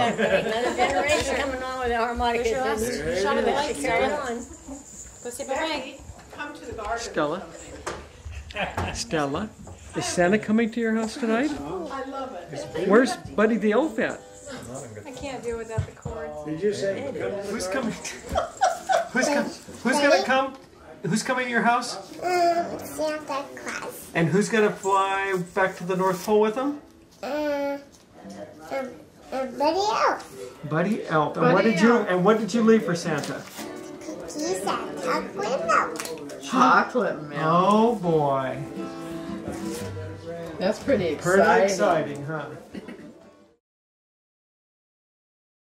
Another generation coming on with the harmonica. Shot of the light, Carry on. Go say bye-bye. Come to the garden. Stella. Stella. Is Santa coming to your house tonight? I love it. Where's Buddy the Elephant? I can't do without the cords. Did you say? Who's coming? Who's gonna come? Who's coming to your house? Santa Claus. And who's gonna fly back to the North Pole with him? Buddy Elf. Buddy Elf. And what did you leave for Santa? Cookies and chocolate milk. Chocolate milk. Oh boy. That's pretty exciting. Pretty exciting, huh?